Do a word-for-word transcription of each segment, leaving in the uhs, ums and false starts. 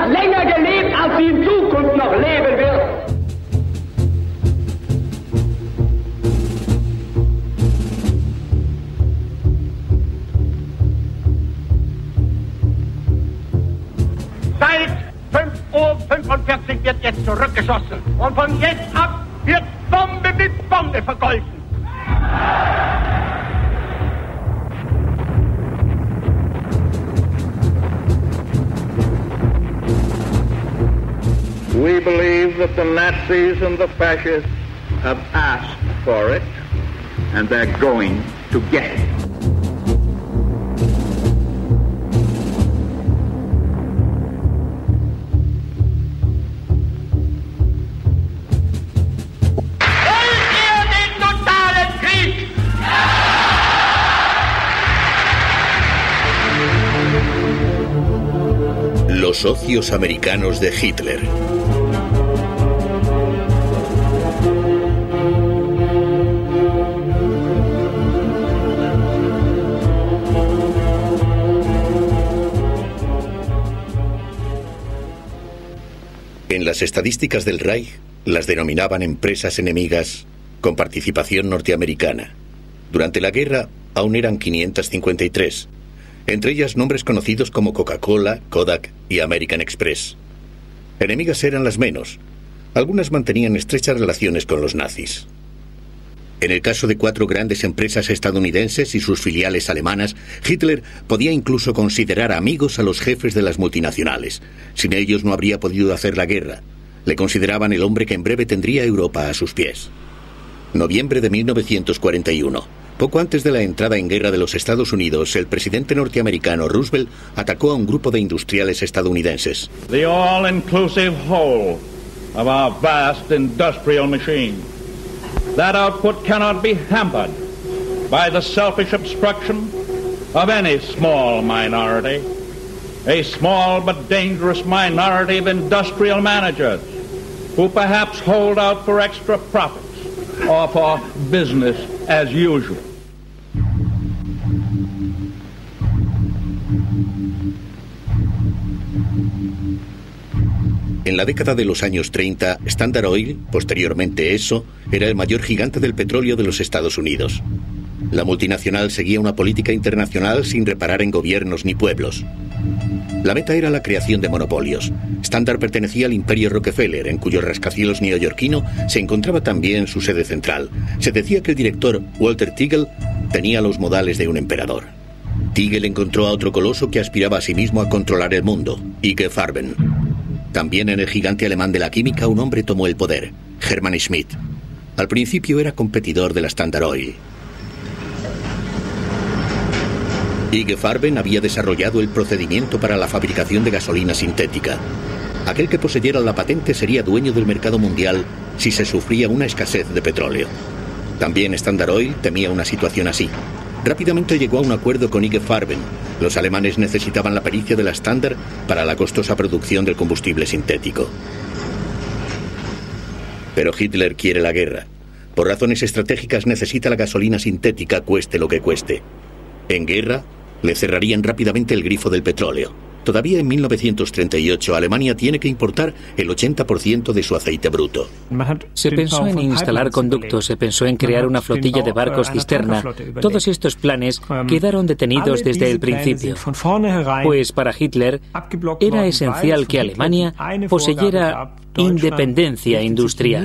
länger gelebt, als sie in Zukunft noch leben wird. Seit fünf Uhr fünfundvierzig wird jetzt zurückgeschossen. Und von jetzt ab wird Bombe mit Bombe vergolten. We believe that the Nazis and the fascists have asked for it, and they're going to get it. Los socios americanos de Hitler. En las estadísticas del Reich las denominaban empresas enemigas con participación norteamericana. Durante la guerra aún eran quinientas cincuenta y tres. Entre ellas nombres conocidos como Coca-Cola, Kodak y American Express. Enemigas eran las menos. Algunas mantenían estrechas relaciones con los nazis. En el caso de cuatro grandes empresas estadounidenses y sus filiales alemanas, Hitler podía incluso considerar amigos a los jefes de las multinacionales. Sin ellos no habría podido hacer la guerra. Le consideraban el hombre que en breve tendría Europa a sus pies. Noviembre de mil novecientos cuarenta y uno. Poco antes de la entrada en guerra de los Estados Unidos, el presidente norteamericano Roosevelt atacó a un grupo de industriales estadounidenses. The all-inclusive whole of our vast industrial machine. That output cannot be hampered by the selfish obstruction of any small minority, a small but dangerous minority of industrial managers who perhaps hold out for extra profits or for business as usual. En la década de los años treinta, Standard Oil, posteriormente Esso, era el mayor gigante del petróleo de los Estados Unidos. La multinacional seguía una política internacional sin reparar en gobiernos ni pueblos. La meta era la creación de monopolios. Standard pertenecía al imperio Rockefeller, en cuyo rascacielos neoyorquino se encontraba también su sede central. Se decía que el director, Walter Teagle, tenía los modales de un emperador. Teagle encontró a otro coloso que aspiraba a sí mismo a controlar el mundo, I G Farben. También en el gigante alemán de la química un hombre tomó el poder, Hermann Schmidt. Al principio era competidor de la Standard Oil. I G Farben había desarrollado el procedimiento para la fabricación de gasolina sintética. Aquel que poseyera la patente sería dueño del mercado mundial si se sufría una escasez de petróleo. También Standard Oil temía una situación así. Rápidamente llegó a un acuerdo con I G Farben. Los alemanes necesitaban la pericia de la Standard para la costosa producción del combustible sintético. Pero Hitler quiere la guerra. Por razones estratégicas necesita la gasolina sintética, cueste lo que cueste. En guerra, le cerrarían rápidamente el grifo del petróleo. Todavía en mil novecientos treinta y ocho, Alemania tiene que importar el ochenta por ciento de su aceite bruto. Se pensó en instalar conductos, se pensó en crear una flotilla de barcos cisterna. Todos estos planes quedaron detenidos desde el principio. Pues para Hitler era esencial que Alemania poseyera independencia industrial.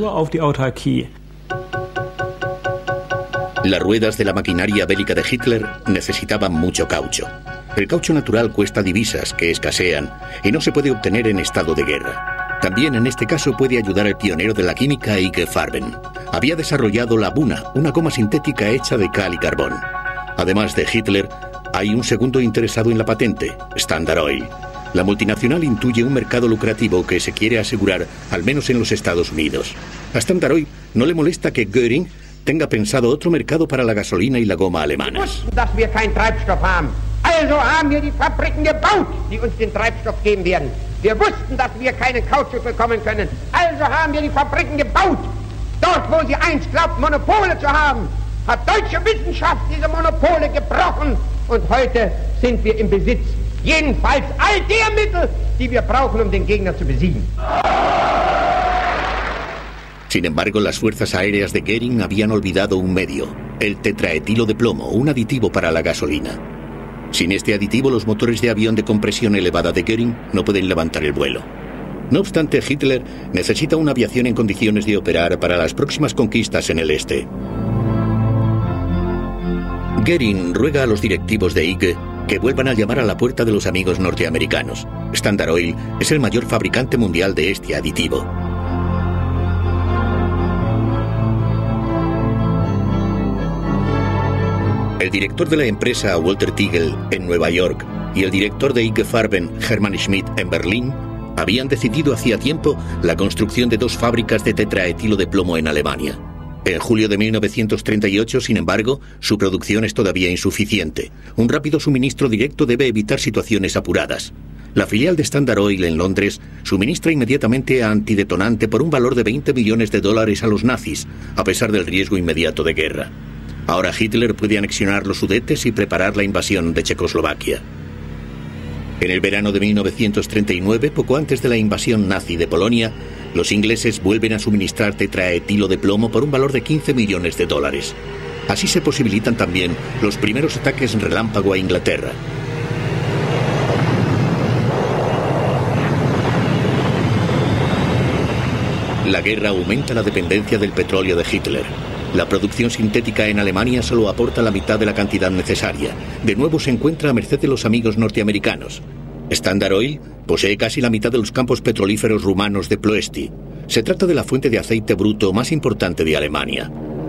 Las ruedas de la maquinaria bélica de Hitler necesitaban mucho caucho. El caucho natural cuesta divisas que escasean y no se puede obtener en estado de guerra. También en este caso puede ayudar el pionero de la química I G Farben. Había desarrollado la Buna, una goma sintética hecha de cal y carbón. Además de Hitler, hay un segundo interesado en la patente, Standard Oil. La multinacional intuye un mercado lucrativo que se quiere asegurar, al menos en los Estados Unidos. A Standard Oil no le molesta que Göring tenga pensado otro mercado para la gasolina y la goma alemanas. Also haben wir die Fabriken gebaut, die uns den Treibstoff geben werden. Wir wussten, dass wir keinen Kautschuk bekommen können. Also haben wir die Fabriken gebaut. Dort, wo sie einst glaubten, Monopole zu haben, hat deutsche Wissenschaft diese Monopole gebrochen. Und heute sind wir im Besitz jedenfalls all der Mittel, die wir brauchen, um den Gegner zu besiegen. Sin embargo, las fuerzas aéreas de Goering habían olvidado un medio, el tetraetilo de plomo, un aditivo para la gasolina. Sin este aditivo, los motores de avión de compresión elevada de Goering no pueden levantar el vuelo. No obstante, Hitler necesita una aviación en condiciones de operar para las próximas conquistas en el este. Goering ruega a los directivos de I G que vuelvan a llamar a la puerta de los amigos norteamericanos. Standard Oil es el mayor fabricante mundial de este aditivo. El director de la empresa, Walter Teagle, en Nueva York, y el director de I G Farben, Hermann Schmidt, en Berlín, habían decidido hacía tiempo la construcción de dos fábricas de tetraetilo de plomo en Alemania. En julio de mil novecientos treinta y ocho, sin embargo, su producción es todavía insuficiente. Un rápido suministro directo debe evitar situaciones apuradas. La filial de Standard Oil en Londres suministra inmediatamente antidetonante por un valor de veinte millones de dólares a los nazis, a pesar del riesgo inmediato de guerra. Ahora Hitler puede anexionar los Sudetes y preparar la invasión de Checoslovaquia. En el verano de mil novecientos treinta y nueve, poco antes de la invasión nazi de Polonia, los ingleses vuelven a suministrar tetraetilo de plomo por un valor de quince millones de dólares. Así se posibilitan también los primeros ataques relámpago a Inglaterra. La guerra aumenta la dependencia del petróleo de Hitler. La producción sintética en Alemania solo aporta la mitad de la cantidad necesaria. De nuevo se encuentra a merced de los amigos norteamericanos. Standard Oil posee casi la mitad de los campos petrolíferos rumanos de Ploesti. Se trata de la fuente de aceite bruto más importante de Alemania.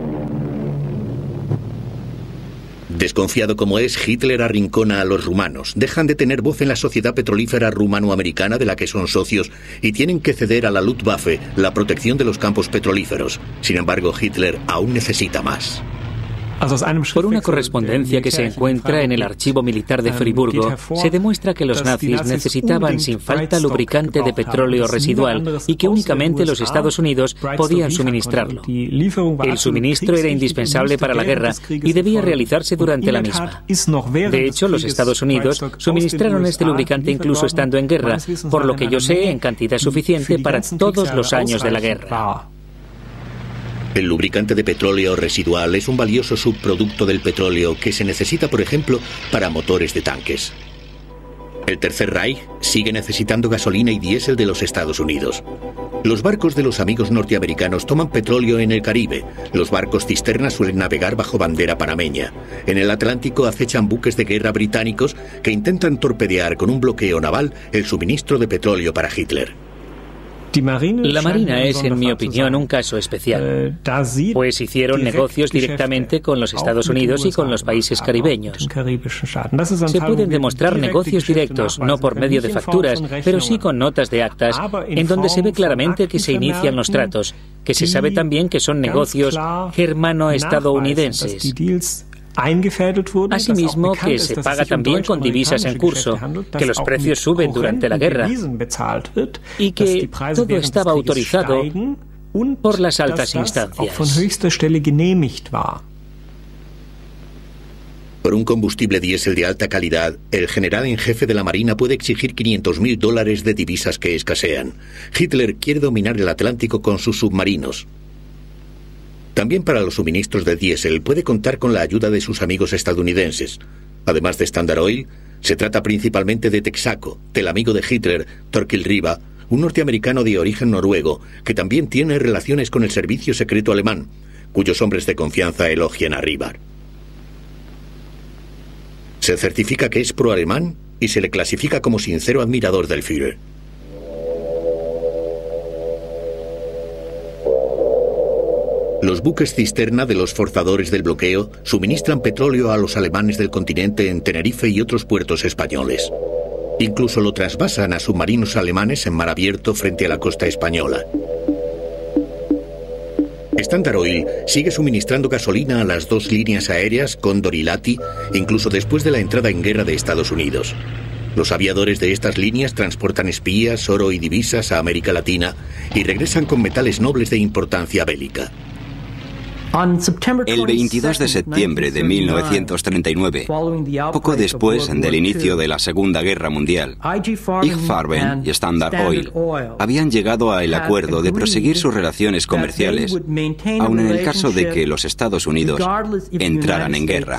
Desconfiado como es, Hitler arrincona a los rumanos. Dejan de tener voz en la sociedad petrolífera rumano-americana de la que son socios y tienen que ceder a la Luftwaffe la protección de los campos petrolíferos. Sin embargo, Hitler aún necesita más. Por una correspondencia que se encuentra en el archivo militar de Friburgo, se demuestra que los nazis necesitaban sin falta lubricante de petróleo residual y que únicamente los Estados Unidos podían suministrarlo. El suministro era indispensable para la guerra y debía realizarse durante la misma. De hecho, los Estados Unidos suministraron este lubricante incluso estando en guerra, por lo que yo sé, en cantidad suficiente para todos los años de la guerra. El lubricante de petróleo residual es un valioso subproducto del petróleo que se necesita, por ejemplo, para motores de tanques. El Tercer Reich sigue necesitando gasolina y diésel de los Estados Unidos. Los barcos de los amigos norteamericanos toman petróleo en el Caribe. Los barcos cisterna suelen navegar bajo bandera panameña. En el Atlántico acechan buques de guerra británicos que intentan torpedear con un bloqueo naval el suministro de petróleo para Hitler. La Marina es, en mi opinión, un caso especial, pues hicieron negocios directamente con los Estados Unidos y con los países caribeños. Se pueden demostrar negocios directos, no por medio de facturas, pero sí con notas de actas, en donde se ve claramente que se inician los tratos, que se sabe también que son negocios germano-estadounidenses. Asimismo, que se paga también con divisas en curso, que los precios suben durante la guerra y que todo estaba autorizado por las altas instancias. Por un combustible diésel de alta calidad, el general en jefe de la Marina puede exigir quinientos mil dólares de divisas que escasean. Hitler quiere dominar el Atlántico con sus submarinos. También para los suministros de diésel puede contar con la ayuda de sus amigos estadounidenses. Además de Standard Oil, se trata principalmente de Texaco, del amigo de Hitler, Torkil Riva, un norteamericano de origen noruego, que también tiene relaciones con el servicio secreto alemán, cuyos hombres de confianza elogian a Riva. Se certifica que es pro-alemán y se le clasifica como sincero admirador del Führer. Los buques cisterna de los forzadores del bloqueo suministran petróleo a los alemanes del continente en Tenerife y otros puertos españoles. Incluso lo trasvasan a submarinos alemanes en mar abierto frente a la costa española. Standard Oil sigue suministrando gasolina a las dos líneas aéreas Cóndor y Lati, incluso después de la entrada en guerra de Estados Unidos. Los aviadores de estas líneas transportan espías, oro y divisas a América Latina y regresan con metales nobles de importancia bélica. El veintidós de septiembre de mil novecientos treinta y nueve, poco después del inicio de la Segunda Guerra Mundial, I G Farben y Standard Oil habían llegado al acuerdo de proseguir sus relaciones comerciales, aun en el caso de que los Estados Unidos entraran en guerra.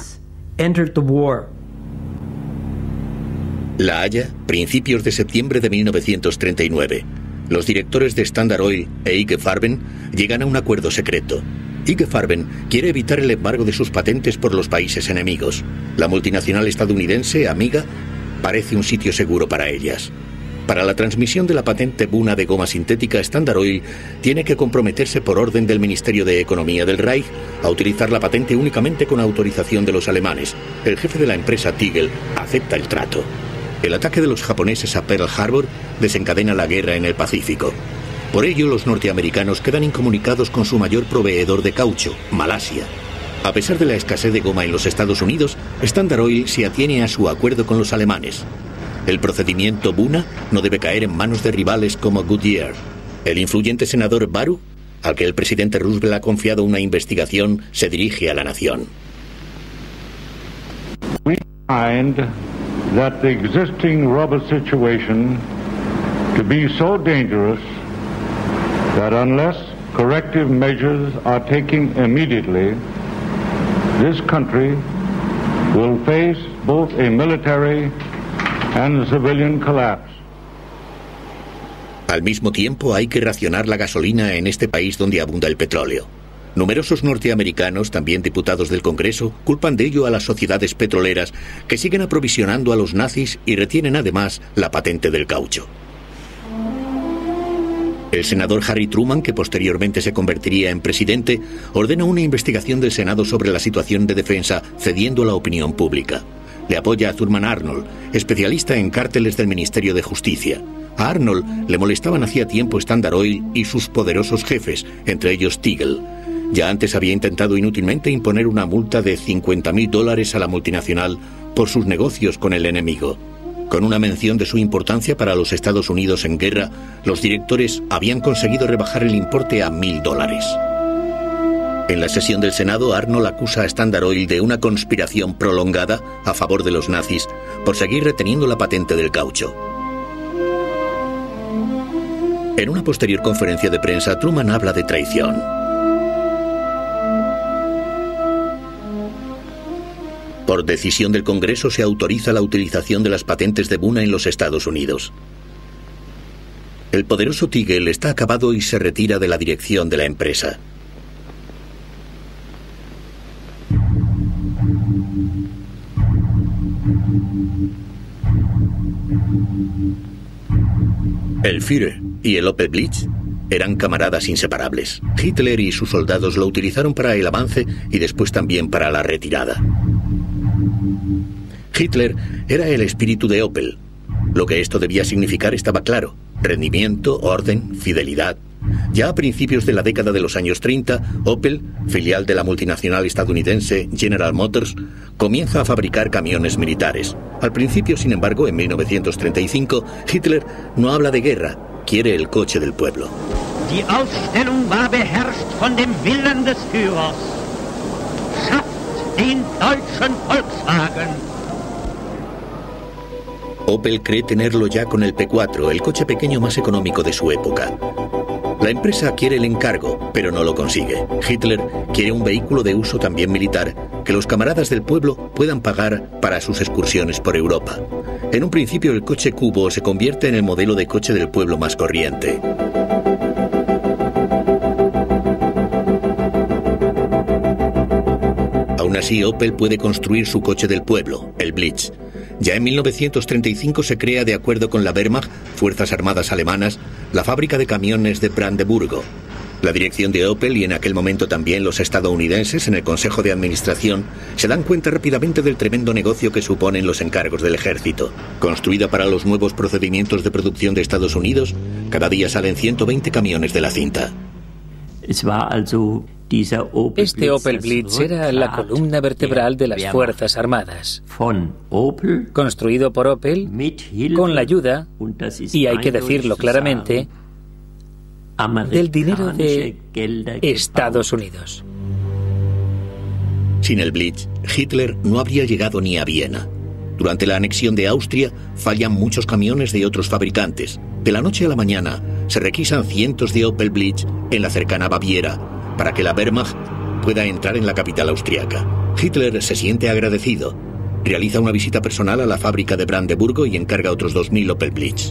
La Haya, principios de septiembre de mil novecientos treinta y nueve. Los directores de Standard Oil e I G Farben llegan a un acuerdo secreto. I G Farben quiere evitar el embargo de sus patentes por los países enemigos. La multinacional estadounidense, Amiga, parece un sitio seguro para ellas. Para la transmisión de la patente Buna de goma sintética, Standard Oil tiene que comprometerse por orden del Ministerio de Economía del Reich a utilizar la patente únicamente con autorización de los alemanes. El jefe de la empresa, Tigel, acepta el trato. El ataque de los japoneses a Pearl Harbor desencadena la guerra en el Pacífico. Por ello, los norteamericanos quedan incomunicados con su mayor proveedor de caucho, Malasia. A pesar de la escasez de goma en los Estados Unidos, Standard Oil se atiene a su acuerdo con los alemanes. El procedimiento Buna no debe caer en manos de rivales como Goodyear. El influyente senador Baru, al que el presidente Roosevelt ha confiado una investigación, se dirige a la nación. We find that the existing rubber situation to be so dangerous that unless corrective measures are taken immediately, this country will face both a military and a civilian collapse. Al mismo tiempo, hay que racionar la gasolina en este país donde abunda el petróleo. Numerosos norteamericanos, también diputados del Congreso, culpan de ello a las sociedades petroleras que siguen aprovisionando a los nazis y retienen además la patente del caucho. El senador Harry Truman, que posteriormente se convertiría en presidente, ordena una investigación del Senado sobre la situación de defensa, cediendo a la opinión pública. Le apoya a Thurman Arnold, especialista en cárteles del Ministerio de Justicia. A Arnold le molestaban hacía tiempo Standard Oil y sus poderosos jefes, entre ellos Tigel. Ya antes había intentado inútilmente imponer una multa de cincuenta mil dólares a la multinacional por sus negocios con el enemigo. Con una mención de su importancia para los Estados Unidos en guerra, los directores habían conseguido rebajar el importe a mil dólares. En la sesión del Senado, Arnold acusa a Standard Oil de una conspiración prolongada a favor de los nazis por seguir reteniendo la patente del caucho. En una posterior conferencia de prensa, Truman habla de traición. Por decisión del Congreso se autoriza la utilización de las patentes de Buna en los Estados Unidos. El poderoso Tigel está acabado y se retira de la dirección de la empresa. El Führer y el Opel Blitz eran camaradas inseparables. Hitler y sus soldados lo utilizaron para el avance y después también para la retirada. Hitler era el espíritu de Opel. Lo que esto debía significar estaba claro: rendimiento, orden, fidelidad. Ya a principios de la década de los años treinta, Opel, filial de la multinacional estadounidense General Motors, comienza a fabricar camiones militares. Al principio, sin embargo, en mil novecientos treinta y cinco, Hitler no habla de guerra, quiere el coche del pueblo. Die Aufstellung war beherrscht von dem Willen des Führers. Schafft den deutschen Volkswagen. Opel cree tenerlo ya con el P cuatro, el coche pequeño más económico de su época. La empresa quiere el encargo, pero no lo consigue. Hitler quiere un vehículo de uso también militar que los camaradas del pueblo puedan pagar para sus excursiones por Europa. En un principio, el coche cubo se convierte en el modelo de coche del pueblo más corriente. Aún así, Opel puede construir su coche del pueblo, el Blitz. Ya en mil novecientos treinta y cinco se crea, de acuerdo con la Wehrmacht, Fuerzas Armadas Alemanas, la fábrica de camiones de Brandeburgo. La dirección de Opel y en aquel momento también los estadounidenses en el Consejo de Administración se dan cuenta rápidamente del tremendo negocio que suponen los encargos del ejército. Construida para los nuevos procedimientos de producción de Estados Unidos, cada día salen ciento veinte camiones de la cinta. Este Opel Blitz era la columna vertebral de las Fuerzas Armadas, construido por Opel con la ayuda, y hay que decirlo claramente, del dinero de Estados Unidos. Sin el Blitz, Hitler no habría llegado ni a Viena. Durante la anexión de Austria, fallan muchos camiones de otros fabricantes. De la noche a la mañana, se requisan cientos de Opel Blitz en la cercana Baviera, para que la Wehrmacht pueda entrar en la capital austriaca. Hitler se siente agradecido. Realiza una visita personal a la fábrica de Brandeburgo y encarga otros dos mil Opel Blitz.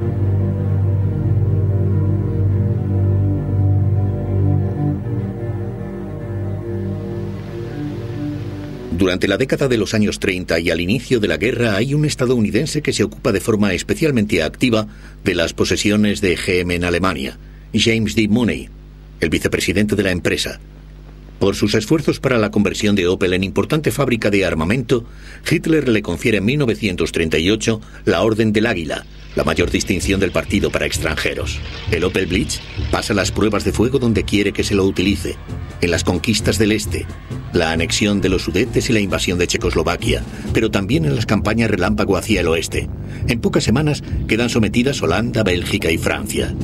Durante la década de los años treinta y al inicio de la guerra hay un estadounidense que se ocupa de forma especialmente activa de las posesiones de G M en Alemania, James D. Money, el vicepresidente de la empresa. Por sus esfuerzos para la conversión de Opel en importante fábrica de armamento, Hitler le confiere en mil novecientos treinta y ocho la Orden del Águila, la mayor distinción del partido para extranjeros. El Opel Blitz pasa las pruebas de fuego donde quiere que se lo utilice, en las conquistas del Este, la anexión de los Sudetes y la invasión de Checoslovaquia, pero también en las campañas relámpago hacia el oeste. En pocas semanas quedan sometidas Holanda, Bélgica y Francia.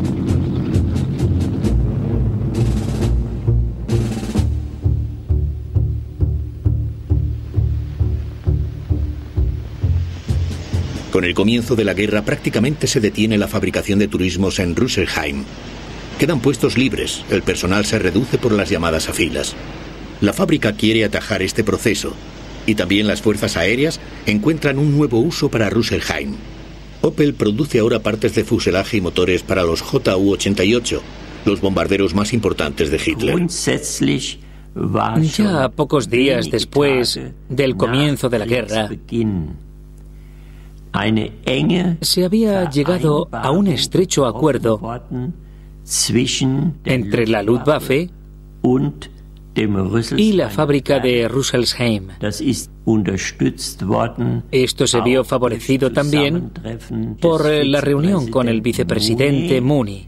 Con el comienzo de la guerra prácticamente se detiene la fabricación de turismos en Rüsselsheim. Quedan puestos libres, el personal se reduce por las llamadas a filas. La fábrica quiere atajar este proceso y también las fuerzas aéreas encuentran un nuevo uso para Rüsselsheim. Opel produce ahora partes de fuselaje y motores para los J U ochenta y ocho, los bombarderos más importantes de Hitler. Ya pocos días después del comienzo de la guerra, se había llegado a un estrecho acuerdo entre la Luftwaffe y la fábrica de Rüsselsheim. Esto se vio favorecido también por la reunión con el vicepresidente Money,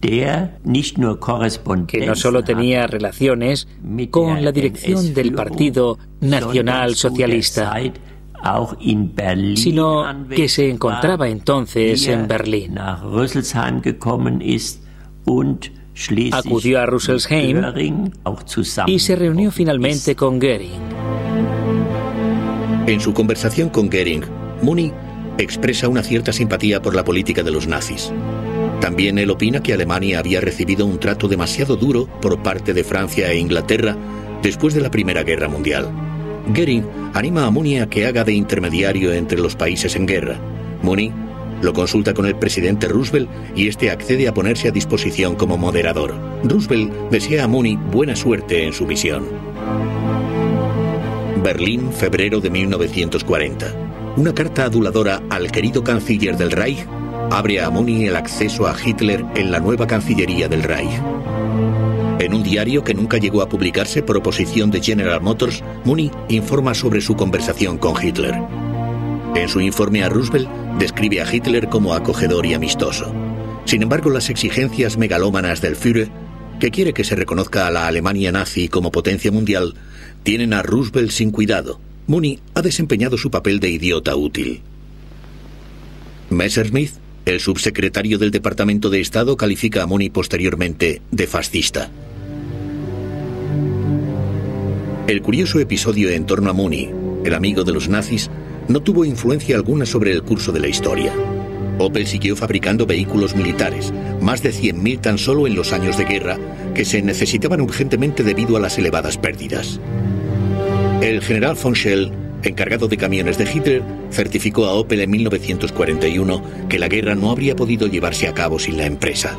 que no solo tenía relaciones con la dirección del Partido Nacional Socialista, sino que se encontraba entonces en Berlín. Acudió a Rüsselsheim y se reunió finalmente con Göring. En su conversación con Göring, Money expresa una cierta simpatía por la política de los nazis. También él opina que Alemania había recibido un trato demasiado duro por parte de Francia e Inglaterra después de la Primera Guerra Mundial. Göring anima a Money a que haga de intermediario entre los países en guerra. Money lo consulta con el presidente Roosevelt y este accede a ponerse a disposición como moderador. Roosevelt desea a Money buena suerte en su misión. Berlín, febrero de mil novecientos cuarenta. Una carta aduladora al querido canciller del Reich abre a Money el acceso a Hitler en la nueva Cancillería del Reich. En un diario que nunca llegó a publicarse por oposición de General Motors, Money informa sobre su conversación con Hitler. En su informe a Roosevelt, describe a Hitler como acogedor y amistoso. Sin embargo, las exigencias megalómanas del Führer, que quiere que se reconozca a la Alemania nazi como potencia mundial, tienen a Roosevelt sin cuidado. Money ha desempeñado su papel de idiota útil. Messerschmitt, el subsecretario del Departamento de Estado, califica a Money posteriormente de fascista. El curioso episodio en torno a Money, el amigo de los nazis, no tuvo influencia alguna sobre el curso de la historia. Opel siguió fabricando vehículos militares, más de cien mil tan solo en los años de guerra, que se necesitaban urgentemente debido a las elevadas pérdidas. El general von Schell, encargado de camiones de Hitler, certificó a Opel en mil novecientos cuarenta y uno que la guerra no habría podido llevarse a cabo sin la empresa.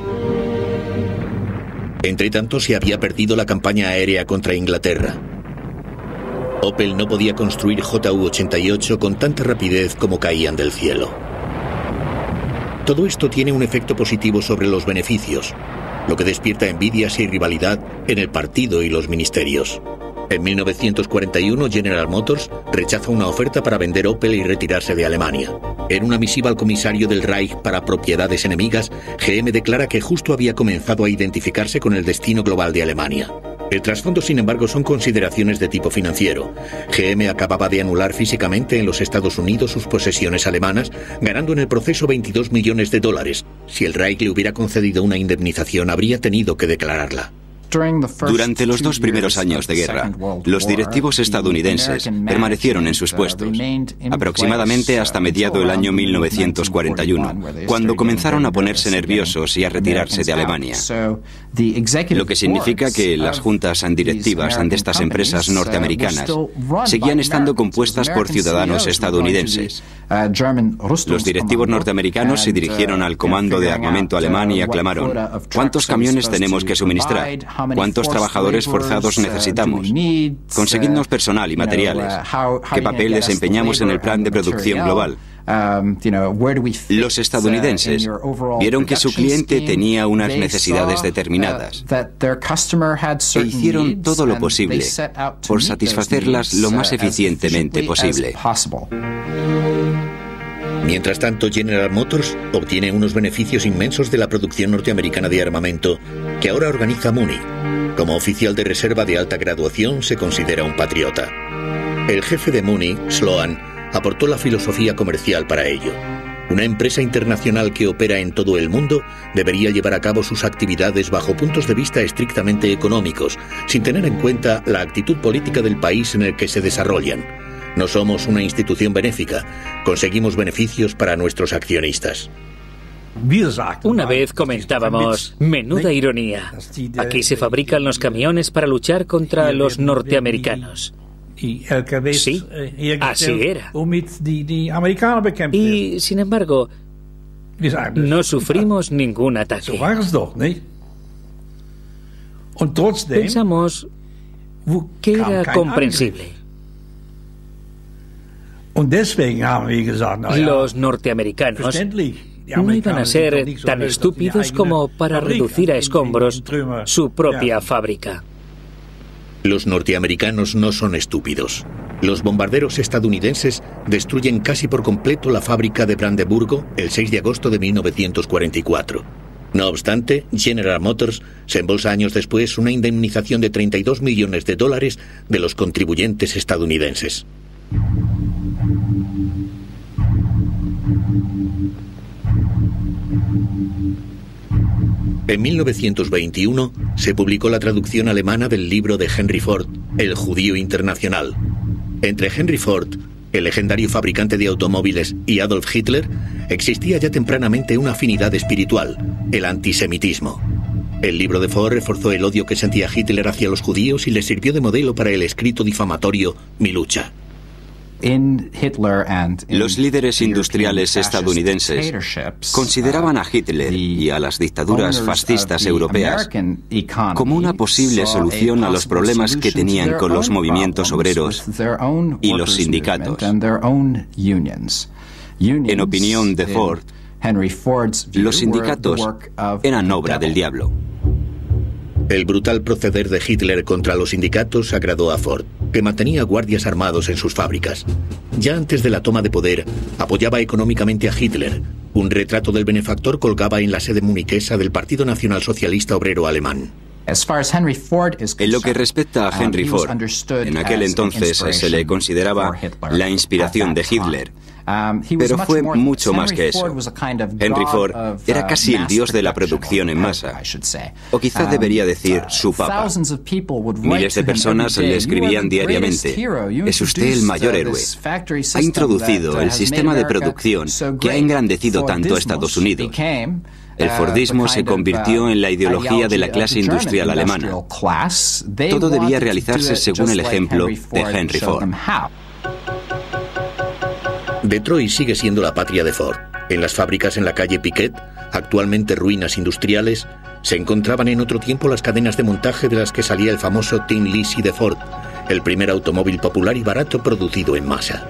Entretanto, se había perdido la campaña aérea contra Inglaterra. Opel no podía construir J U ochenta y ocho con tanta rapidez como caían del cielo. Todo esto tiene un efecto positivo sobre los beneficios, lo que despierta envidias y rivalidad en el partido y los ministerios. En mil novecientos cuarenta y uno, General Motors rechaza una oferta para vender Opel y retirarse de Alemania. En una misiva al comisario del Reich para propiedades enemigas, G M declara que justo había comenzado a identificarse con el destino global de Alemania. El trasfondo, sin embargo, son consideraciones de tipo financiero. G M acababa de anular físicamente en los Estados Unidos sus posesiones alemanas, ganando en el proceso veintidós millones de dólares. Si el Reich le hubiera concedido una indemnización, habría tenido que declararla. Durante los dos primeros años de guerra, los directivos estadounidenses permanecieron en sus puestos, aproximadamente hasta mediado el año mil novecientos cuarenta y uno, cuando comenzaron a ponerse nerviosos y a retirarse de Alemania. Lo que significa que las juntas directivas de estas empresas norteamericanas seguían estando compuestas por ciudadanos estadounidenses. Los directivos norteamericanos se dirigieron al comando de armamento alemán y aclamaron: ¿cuántos camiones tenemos que suministrar? ¿Cuántos trabajadores forzados necesitamos? Conseguidnos personal y materiales. ¿Qué papel desempeñamos en el plan de producción global? Los estadounidenses vieron que su cliente tenía unas necesidades determinadas e hicieron todo lo posible por satisfacerlas lo más eficientemente posible. Mientras tanto, General Motors obtiene unos beneficios inmensos de la producción norteamericana de armamento que ahora organiza Mooney. Como oficial de reserva de alta graduación, se considera un patriota. El jefe de Mooney, Sloan, aportó la filosofía comercial para ello. Una empresa internacional que opera en todo el mundo debería llevar a cabo sus actividades bajo puntos de vista estrictamente económicos, sin tener en cuenta la actitud política del país en el que se desarrollan. No somos una institución benéfica, conseguimos beneficios para nuestros accionistas. Una vez comentábamos, menuda ironía, aquí se fabrican los camiones para luchar contra los norteamericanos. Sí, así era. Y, sin embargo, no sufrimos ningún ataque. Pensamos que era comprensible. Los norteamericanos no iban a ser tan estúpidos como para reducir a escombros su propia fábrica. Los norteamericanos no son estúpidos. Los bombarderos estadounidenses destruyen casi por completo la fábrica de Brandeburgo el seis de agosto de mil novecientos cuarenta y cuatro. No obstante, General Motors se embolsa años después una indemnización de treinta y dos millones de dólares de los contribuyentes estadounidenses. En mil novecientos veintiuno se publicó la traducción alemana del libro de Henry Ford, El judío internacional. Entre Henry Ford, el legendario fabricante de automóviles, y Adolf Hitler, existía ya tempranamente una afinidad espiritual, el antisemitismo. El libro de Ford reforzó el odio que sentía Hitler hacia los judíos y le sirvió de modelo para el escrito difamatorio Mi lucha. Los líderes industriales estadounidenses consideraban a Hitler y a las dictaduras fascistas europeas como una posible solución a los problemas que tenían con los movimientos obreros y los sindicatos. En opinión de Ford, los sindicatos eran obra del diablo. El brutal proceder de Hitler contra los sindicatos agradó a Ford, que mantenía guardias armados en sus fábricas. Ya antes de la toma de poder, apoyaba económicamente a Hitler. Un retrato del benefactor colgaba en la sede muniquesa del Partido Nacional Socialista Obrero Alemán. En lo que respecta a Henry Ford, en aquel entonces se le consideraba la inspiración de Hitler. Pero fue mucho más que eso. Henry Ford era casi el dios de la producción en masa. O quizá debería decir su papa. Miles de personas le escribían diariamente: es usted el mayor héroe. Ha introducido el sistema de producción que ha engrandecido tanto a Estados Unidos. El Fordismo se convirtió en la ideología de la clase industrial alemana. Todo debía realizarse según el ejemplo de Henry Ford. Detroit sigue siendo la patria de Ford. En las fábricas en la calle Piquet, actualmente ruinas industriales, se encontraban en otro tiempo las cadenas de montaje de las que salía el famoso Tin Lizzie de Ford, el primer automóvil popular y barato producido en masa.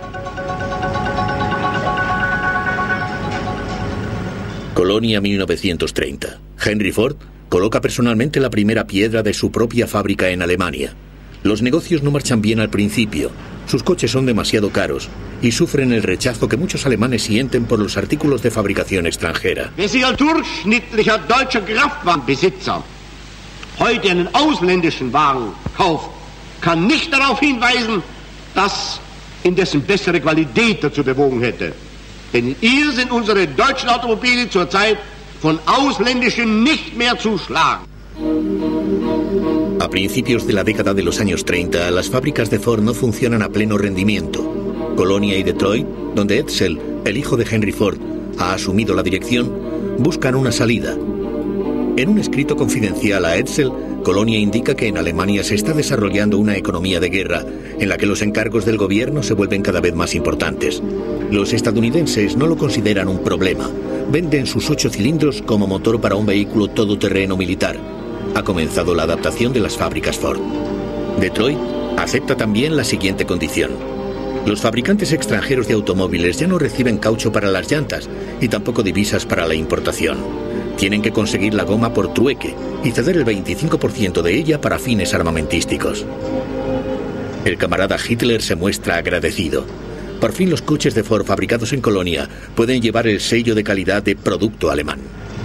Colonia mil novecientos treinta. Henry Ford coloca personalmente la primera piedra de su propia fábrica en Alemania. Los negocios no marchan bien al principio. Sus coches son demasiado caros y sufren el rechazo que muchos alemanes sienten por los artículos de fabricación extranjera. Wer sich als durchschnittlicher deutscher Kraftwagenbesitzer heute einen ausländischen Wagen kauft, kann nicht darauf hinweisen, dass ihn dessen bessere Qualität dazu bewogen hätte. Denn hier sind unsere deutschen Automobile zurzeit von ausländischen nicht mehr zu schlagen. A principios de la década de los años treinta, las fábricas de Ford no funcionan a pleno rendimiento. Colonia y Detroit, donde Edsel, el hijo de Henry Ford, ha asumido la dirección, buscan una salida. En un escrito confidencial a Edsel, Colonia indica que en Alemania se está desarrollando una economía de guerra, en la que los encargos del gobierno se vuelven cada vez más importantes. Los estadounidenses no lo consideran un problema. Venden sus ocho cilindros como motor para un vehículo todoterreno militar. Ha comenzado la adaptación de las fábricas Ford. Detroit acepta también la siguiente condición. Los fabricantes extranjeros de automóviles ya no reciben caucho para las llantas y tampoco divisas para la importación. Tienen que conseguir la goma por trueque y ceder el veinticinco por ciento de ella para fines armamentísticos. El camarada Hitler se muestra agradecido. Por fin los coches de Ford fabricados en Colonia pueden llevar el sello de calidad de producto alemán.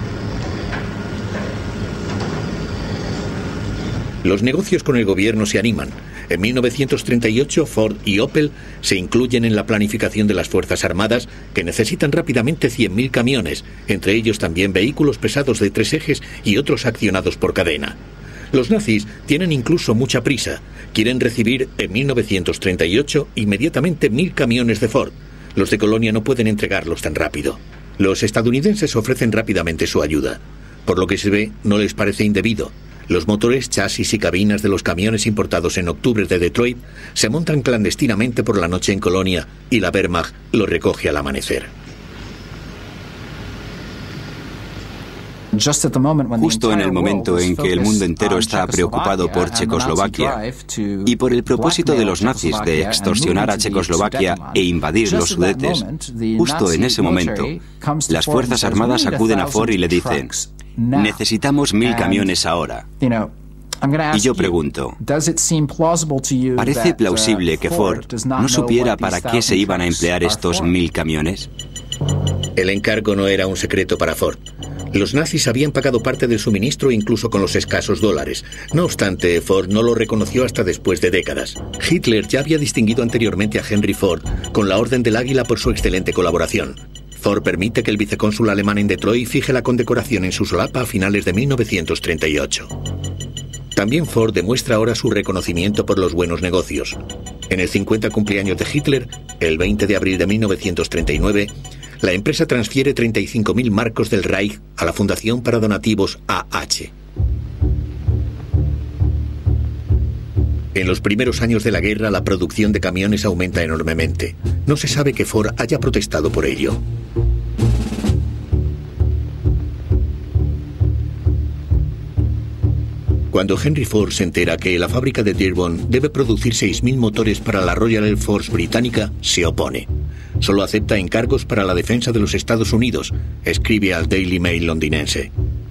Los negocios con el gobierno se animan. En mil novecientos treinta y ocho, Ford y Opel se incluyen en la planificación de las Fuerzas Armadas, que necesitan rápidamente cien mil camiones, entre ellos también vehículos pesados de tres ejes y otros accionados por cadena. Los nazis tienen incluso mucha prisa. Quieren recibir en mil novecientos treinta y ocho inmediatamente mil camiones de Ford. Los de Colonia no pueden entregarlos tan rápido. Los estadounidenses ofrecen rápidamente su ayuda. Por lo que se ve, no les parece indebido. Los motores, chasis y cabinas de los camiones importados en octubre de Detroit se montan clandestinamente por la noche en Colonia y la Wehrmacht los recoge al amanecer. Justo en el momento en que el mundo entero está preocupado por Checoslovaquia y por el propósito de los nazis de extorsionar a Checoslovaquia e invadir los Sudetes, justo en ese momento, las Fuerzas Armadas acuden a Ford y le dicen: necesitamos mil camiones ahora. Y yo pregunto, ¿parece plausible que Ford no supiera para qué se iban a emplear estos mil camiones? El encargo no era un secreto para Ford. Los nazis habían pagado parte del suministro incluso con los escasos dólares. No obstante, Ford no lo reconoció hasta después de décadas. Hitler ya había distinguido anteriormente a Henry Ford con la Orden del Águila por su excelente colaboración. Ford permite que el vicecónsul alemán en Detroit fije la condecoración en su solapa a finales de mil novecientos treinta y ocho. También Ford demuestra ahora su reconocimiento por los buenos negocios. En el cincuenta cumpleaños de Hitler, el veinte de abril de mil novecientos treinta y nueve, la empresa transfiere treinta y cinco mil marcos del Reich a la Fundación para Donativos A H. En los primeros años de la guerra, la producción de camiones aumenta enormemente. No se sabe que Ford haya protestado por ello. Cuando Henry Ford se entera que la fábrica de Dearborn debe producir seis mil motores para la Royal Air Force británica, se opone. Solo acepta encargos para la defensa de los Estados Unidos, escribe al Daily Mail londinense.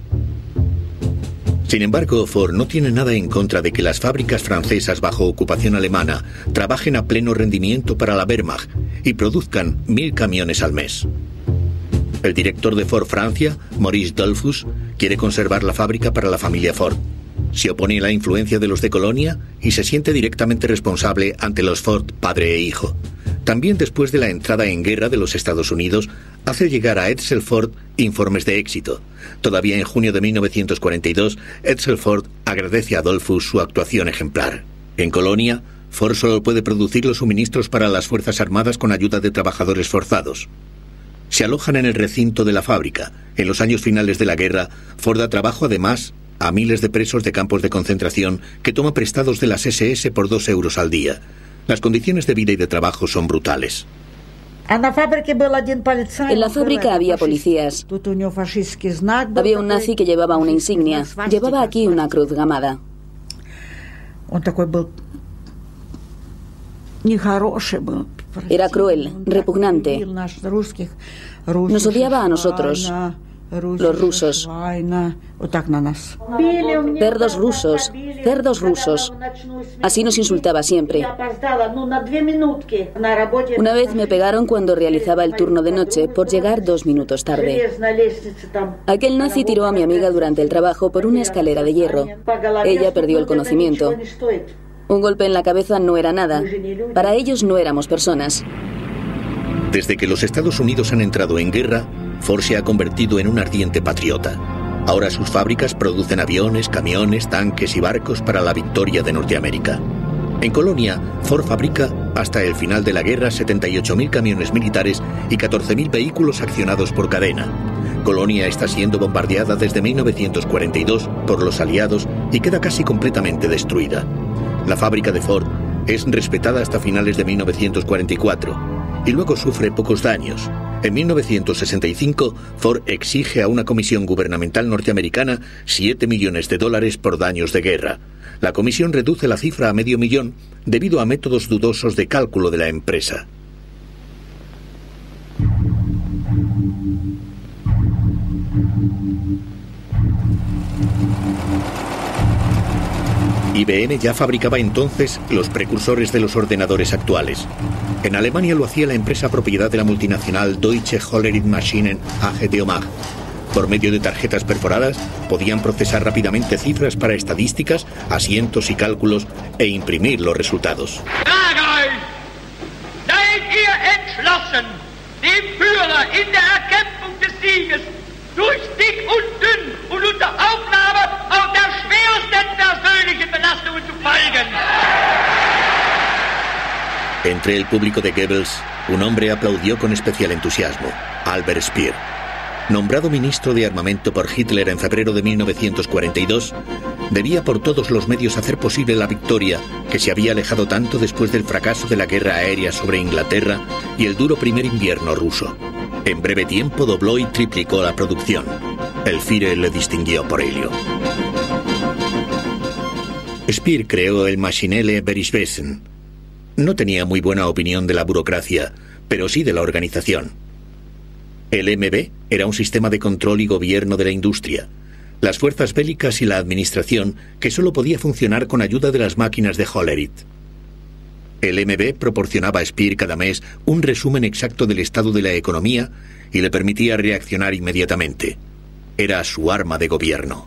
Sin embargo, Ford no tiene nada en contra de que las fábricas francesas bajo ocupación alemana trabajen a pleno rendimiento para la Wehrmacht y produzcan mil camiones al mes. El director de Ford Francia, Maurice Dollfus, quiere conservar la fábrica para la familia Ford. Se opone a la influencia de los de Colonia y se siente directamente responsable ante los Ford padre e hijo. También después de la entrada en guerra de los Estados Unidos, hace llegar a Edsel Ford informes de éxito. Todavía en junio de mil novecientos cuarenta y dos, Edsel Ford agradece a Dollfus su actuación ejemplar. En Colonia, Ford solo puede producir los suministros para las Fuerzas Armadas con ayuda de trabajadores forzados. Se alojan en el recinto de la fábrica. En los años finales de la guerra, Ford da trabajo además a miles de presos de campos de concentración que toma prestados de las ese ese por dos euros al día. Las condiciones de vida y de trabajo son brutales. En la fábrica había policías. Había un nazi que llevaba una insignia. Llevaba aquí una cruz gamada. Era cruel, repugnante. Nos odiaba a nosotros, los rusos. Cerdos rusos, cerdos rusos. Así nos insultaba siempre. Una vez me pegaron cuando realizaba el turno de noche por llegar dos minutos tarde. Aquel nazi tiró a mi amiga durante el trabajo por una escalera de hierro. Ella perdió el conocimiento. Un golpe en la cabeza no era nada. Para ellos no éramos personas. Desde que los Estados Unidos han entrado en guerra, Ford se ha convertido en un ardiente patriota. Ahora sus fábricas producen aviones, camiones, tanques y barcos para la victoria de Norteamérica. En Colonia, Ford fabrica hasta el final de la guerra setenta y ocho mil camiones militares y catorce mil vehículos accionados por cadena. Colonia está siendo bombardeada desde mil novecientos cuarenta y dos por los aliados y queda casi completamente destruida. La fábrica de Ford es respetada hasta finales de mil novecientos cuarenta y cuatro y luego sufre pocos daños. En mil novecientos sesenta y cinco, Ford exige a una comisión gubernamental norteamericana siete millones de dólares por daños de guerra. La comisión reduce la cifra a medio millón debido a métodos dudosos de cálculo de la empresa. I B M ya fabricaba entonces los precursores de los ordenadores actuales. En Alemania lo hacía la empresa propiedad de la multinacional Deutsche Hollerith Maschinen A G de Omagh. Por medio de tarjetas perforadas, podían procesar rápidamente cifras para estadísticas, asientos y cálculos e imprimir los resultados. Frage euch, seid ihr entschlossen, dem Führer in der Erkämpfung des Sieges durch dick und dünn und unter Aufnahme auch der schwersten persönlichen Belastungen zu folgen? Entre el público de Goebbels, un hombre aplaudió con especial entusiasmo, Albert Speer. Nombrado ministro de armamento por Hitler en febrero de mil novecientos cuarenta y dos, debía por todos los medios hacer posible la victoria que se había alejado tanto después del fracaso de la guerra aérea sobre Inglaterra y el duro primer invierno ruso. En breve tiempo dobló y triplicó la producción. El Führer le distinguió por ello. Speer creó el Maschinelle Berichtswesen. No tenía muy buena opinión de la burocracia, pero sí de la organización. El M B era un sistema de control y gobierno de la industria, las fuerzas bélicas y la administración que solo podía funcionar con ayuda de las máquinas de Hollerith. El M B proporcionaba a Speer cada mes un resumen exacto del estado de la economía y le permitía reaccionar inmediatamente. Era su arma de gobierno.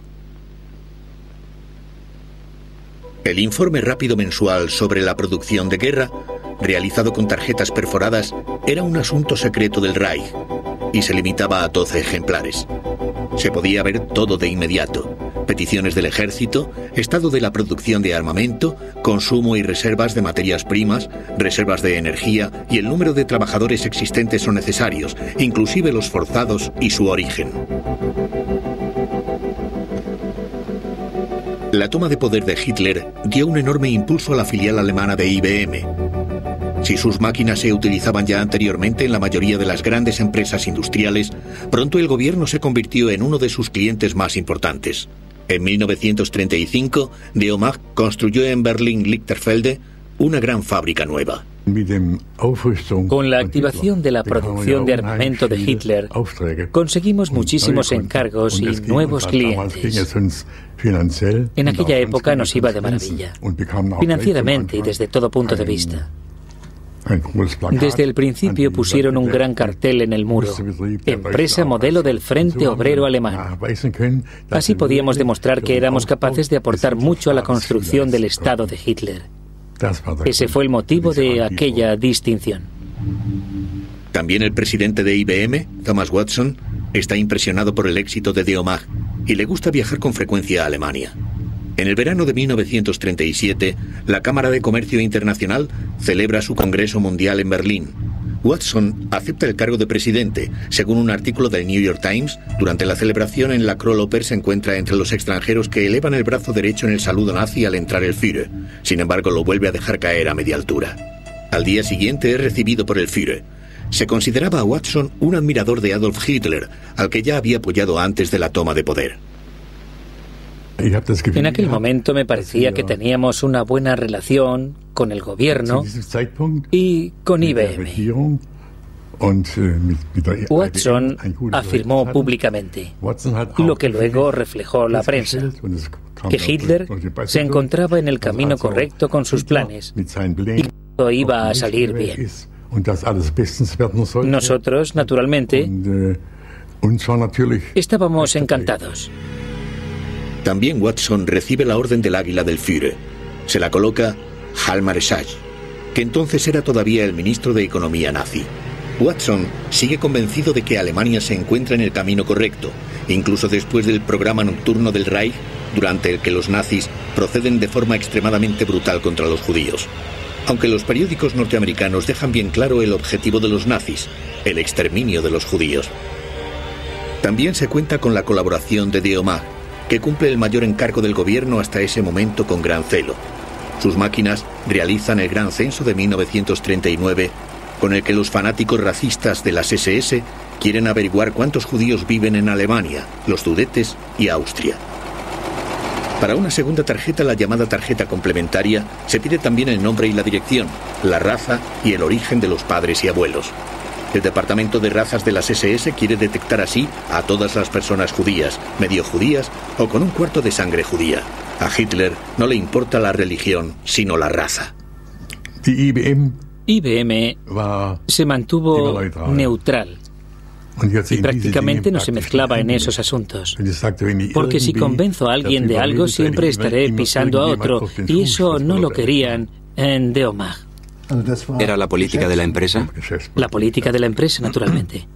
El informe rápido mensual sobre la producción de guerra, realizado con tarjetas perforadas, era un asunto secreto del Reich y se limitaba a doce ejemplares. Se podía ver todo de inmediato: peticiones del ejército, estado de la producción de armamento, consumo y reservas de materias primas, reservas de energía y el número de trabajadores existentes o necesarios, inclusive los forzados y su origen. La toma de poder de Hitler dio un enorme impulso a la filial alemana de I B M. Si sus máquinas se utilizaban ya anteriormente en la mayoría de las grandes empresas industriales, pronto el gobierno se convirtió en uno de sus clientes más importantes. En mil novecientos treinta y cinco, de Omagh construyó en Berlín-Lichterfelde una gran fábrica nueva. Con la activación de la producción de armamento de Hitler, conseguimos muchísimos encargos y nuevos clientes. En aquella época nos iba de maravilla, financieramente y desde todo punto de vista. Desde el principio pusieron un gran cartel en el muro: empresa modelo del Frente Obrero Alemán. Así podíamos demostrar que éramos capaces de aportar mucho a la construcción del Estado de Hitler. Ese fue el motivo de aquella distinción. También el presidente de I B M, Thomas Watson, está impresionado por el éxito de de Omagh y le gusta viajar con frecuencia a Alemania. En el verano de mil novecientos treinta y siete, la Cámara de Comercio Internacional celebra su Congreso Mundial en Berlín. Watson acepta el cargo de presidente. Según un artículo del New York Times, durante la celebración en la Kroll-Oper se encuentra entre los extranjeros que elevan el brazo derecho en el saludo nazi al entrar el Führer. Sin embargo, lo vuelve a dejar caer a media altura. Al día siguiente es recibido por el Führer. Se consideraba a Watson un admirador de Adolf Hitler, al que ya había apoyado antes de la toma de poder. En aquel momento me parecía que teníamos una buena relación con el gobierno y con I B M. Watson afirmó públicamente, lo que luego reflejó la prensa, que Hitler se encontraba en el camino correcto con sus planes y que todo iba a salir bien. Nosotros, naturalmente, estábamos encantados. También Watson recibe la Orden del Águila del Führer. Se la coloca Hallmarschall, que entonces era todavía el ministro de Economía nazi. Watson sigue convencido de que Alemania se encuentra en el camino correcto, incluso después del programa nocturno del Reich, durante el que los nazis proceden de forma extremadamente brutal contra los judíos. Aunque los periódicos norteamericanos dejan bien claro el objetivo de los nazis, el exterminio de los judíos. También se cuenta con la colaboración de Deomag, que cumple el mayor encargo del gobierno hasta ese momento con gran celo. Sus máquinas realizan el Gran Censo de mil novecientos treinta y nueve, con el que los fanáticos racistas de las ese ese quieren averiguar cuántos judíos viven en Alemania, los Sudetes y Austria. Para una segunda tarjeta, la llamada tarjeta complementaria, se pide también el nombre y la dirección, la raza y el origen de los padres y abuelos. El departamento de razas de las ese ese quiere detectar así a todas las personas judías, medio judías o con un cuarto de sangre judía. A Hitler no le importa la religión, sino la raza. I B M se mantuvo neutral y prácticamente no se mezclaba en esos asuntos. Porque si convenzo a alguien de algo, siempre estaré pisando a otro, y eso no lo querían en Deomag. ¿Era la política de la empresa? La política de la empresa, naturalmente.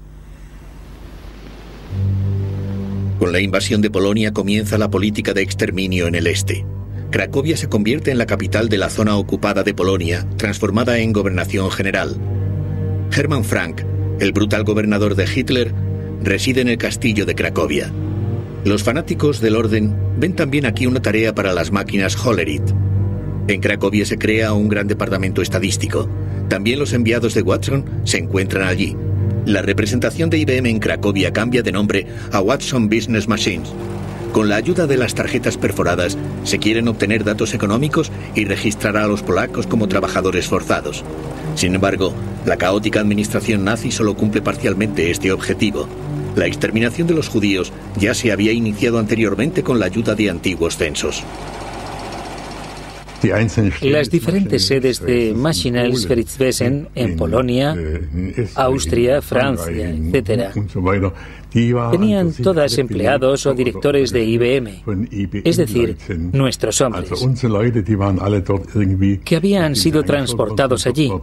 Con la invasión de Polonia comienza la política de exterminio en el este. Cracovia se convierte en la capital de la zona ocupada de Polonia, transformada en gobernación general. Hermann Frank, el brutal gobernador de Hitler, reside en el castillo de Cracovia. Los fanáticos del orden ven también aquí una tarea para las máquinas Hollerith. En Cracovia se crea un gran departamento estadístico. También los enviados de Watson se encuentran allí. La representación de I B M en Cracovia cambia de nombre a Watson Business Machines. Con la ayuda de las tarjetas perforadas, se quieren obtener datos económicos y registrar a los polacos como trabajadores forzados. Sin embargo, la caótica administración nazi solo cumple parcialmente este objetivo. La exterminación de los judíos ya se había iniciado anteriormente con la ayuda de antiguos censos. Las diferentes sedes de Maschinengerichtswesen en Polonia, Austria, Francia, etcétera, tenían todas empleados o directores de I B M, es decir, nuestros hombres, que habían sido transportados allí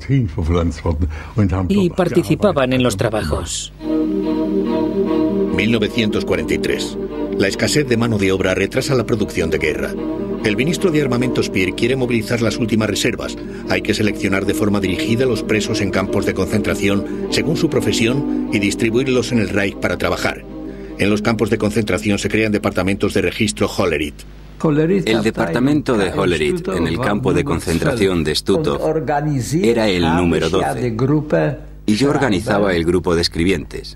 y participaban en los trabajos. mil novecientos cuarenta y tres. La escasez de mano de obra retrasa la producción de guerra. El ministro de Armamento Speer quiere movilizar las últimas reservas. Hay que seleccionar de forma dirigida los presos en campos de concentración según su profesión y distribuirlos en el Reich para trabajar. En los campos de concentración se crean departamentos de registro Hollerith. El departamento de Hollerith en el campo de concentración de Stutthof era el número doce. Y yo organizaba el grupo de escribientes,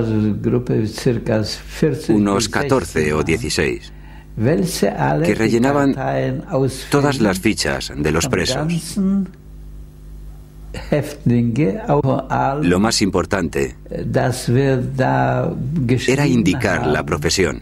unos catorce o dieciséis, que rellenaban todas las fichas de los presos. Lo más importante era indicar la profesión.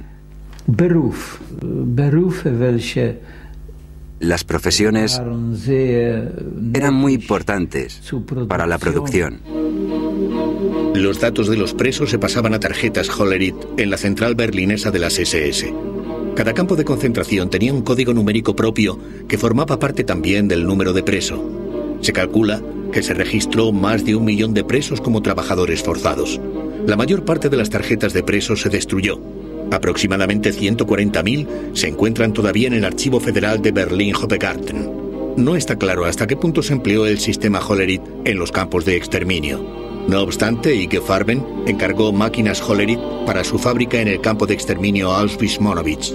Las profesiones eran muy importantes para la producción. Los datos de los presos se pasaban a tarjetas Hollerith en la central berlinesa de las ese ese. Cada campo de concentración tenía un código numérico propio que formaba parte también del número de preso. Se calcula que se registró más de un millón de presos como trabajadores forzados. La mayor parte de las tarjetas de presos se destruyó. Aproximadamente ciento cuarenta mil se encuentran todavía en el Archivo Federal de Berlín-Hofgarten. No está claro hasta qué punto se empleó el sistema Hollerith en los campos de exterminio. No obstante, I G Farben encargó máquinas Hollerith para su fábrica en el campo de exterminio Auschwitz-Monowitz.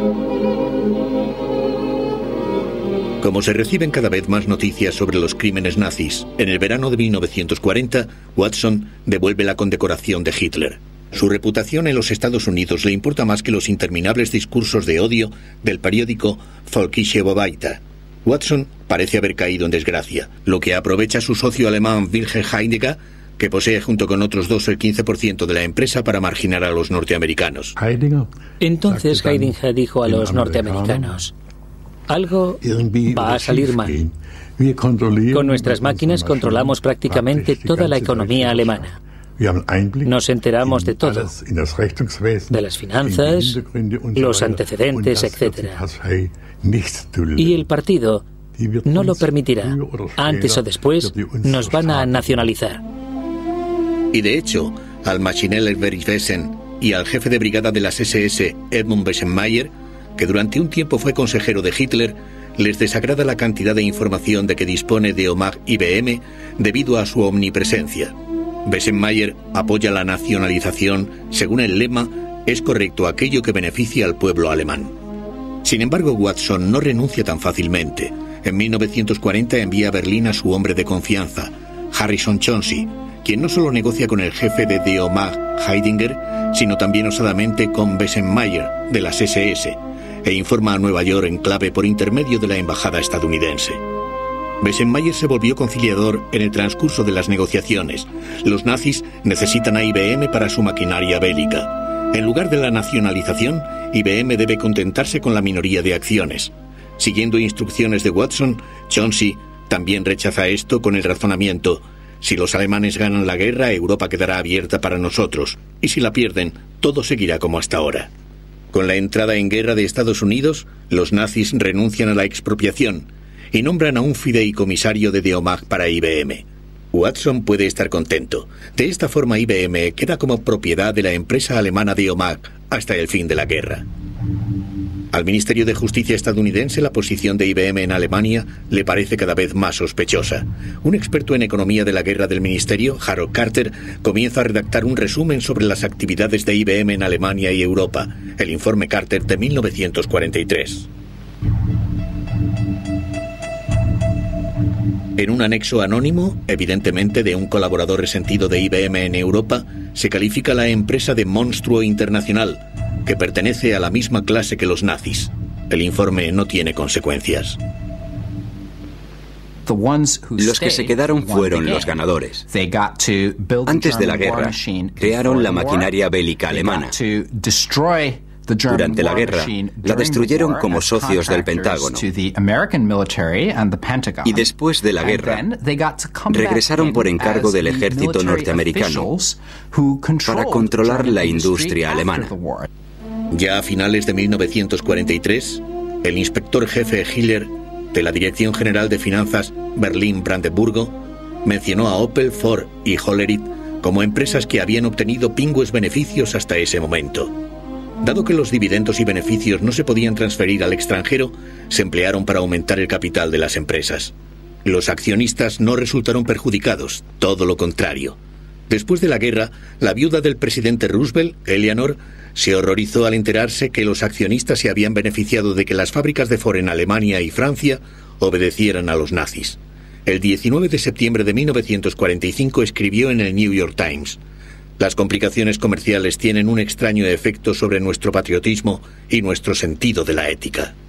Como se reciben cada vez más noticias sobre los crímenes nazis, en el verano de mil novecientos cuarenta, Watson devuelve la condecoración de Hitler. Su reputación en los Estados Unidos le importa más que los interminables discursos de odio del periódico Volkische Beobachter. Watson parece haber caído en desgracia, lo que aprovecha su socio alemán Wilhelm Heidegger, que posee junto con otros dos el quince por ciento de la empresa, para marginar a los norteamericanos. Entonces Heidegger dijo a los norteamericanos: algo va a salir mal. Con nuestras máquinas controlamos prácticamente toda la economía alemana. Nos enteramos de todo, de las finanzas, los antecedentes, etcétera. Y el partido no lo permitirá. Antes o después nos van a nacionalizar. Y de hecho, al Maschinell Werkwesen y al jefe de brigada de las S S, Edmund Bessenmayer, que durante un tiempo fue consejero de Hitler, les desagrada la cantidad de información de que dispone de OMAG I B M debido a su omnipresencia. Bessenmayer apoya la nacionalización según el lema «Es correcto aquello que beneficia al pueblo alemán». Sin embargo, Watson no renuncia tan fácilmente. En mil novecientos cuarenta envía a Berlín a su hombre de confianza, Harrison Chauncey, quien no solo negocia con el jefe de Die OMAG, Heidinger, sino también osadamente con Bessenmayer, de las S S, e informa a Nueva York en clave por intermedio de la embajada estadounidense. Bessenmayer se volvió conciliador en el transcurso de las negociaciones. Los nazis necesitan a I B M para su maquinaria bélica. En lugar de la nacionalización, I B M debe contentarse con la minoría de acciones. Siguiendo instrucciones de Watson, Chauncey también rechaza esto con el razonamiento: si los alemanes ganan la guerra, Europa quedará abierta para nosotros, y si la pierden, todo seguirá como hasta ahora. Con la entrada en guerra de Estados Unidos, los nazis renuncian a la expropiación y nombran a un fideicomisario de Die OMAG para I B M. Watson puede estar contento. De esta forma, I B M queda como propiedad de la empresa alemana Die OMAG hasta el fin de la guerra. Al Ministerio de Justicia estadounidense, la posición de I B M en Alemania le parece cada vez más sospechosa. Un experto en economía de la guerra del ministerio, Harold Carter, comienza a redactar un resumen sobre las actividades de I B M en Alemania y Europa, el informe Carter de mil novecientos cuarenta y tres. En un anexo anónimo, evidentemente de un colaborador resentido de I B M en Europa, se califica la empresa de monstruo internacional, que pertenece a la misma clase que los nazis. El informe no tiene consecuencias. Los que se quedaron fueron los ganadores. Antes de la guerra, crearon la maquinaria bélica alemana. Durante la guerra, la destruyeron como socios del Pentágono. Y después de la guerra, regresaron por encargo del ejército norteamericano para controlar la industria alemana. Ya a finales de mil novecientos cuarenta y tres, el inspector jefe Hiller, de la Dirección General de Finanzas Berlín-Brandeburgo, mencionó a Opel, Ford y Hollerith como empresas que habían obtenido pingües beneficios hasta ese momento. Dado que los dividendos y beneficios no se podían transferir al extranjero, se emplearon para aumentar el capital de las empresas. Los accionistas no resultaron perjudicados, todo lo contrario. Después de la guerra, la viuda del presidente Roosevelt, Eleanor, se horrorizó al enterarse que los accionistas se habían beneficiado de que las fábricas de Ford en Alemania y Francia obedecieran a los nazis. El diecinueve de septiembre de mil novecientos cuarenta y cinco escribió en el New York Times: «Las complicaciones comerciales tienen un extraño efecto sobre nuestro patriotismo y nuestro sentido de la ética».